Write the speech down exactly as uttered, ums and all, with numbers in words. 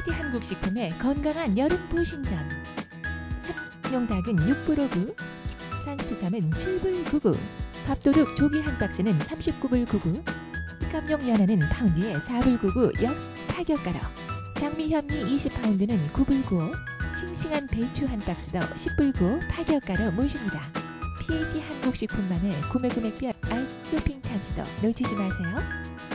피에이티 한국식품의 건강한 여름 보신전. 삼룡 닭은 육 불 오구, 산수삼은 칠 불 구구, 밥도둑 조기 한 박스는 삼십구 불 구구, 깜용 연어는 파운드에 사 불 구구 역 타격가로, 장미 현미 이십 파운드는 구 불 구오, 싱싱한 배추 한 박스도 십 불 구오 파격가로 모십니다. 피에이티 한국식품만의 구매 금액별 알 쇼핑 찬스도 놓치지 마세요.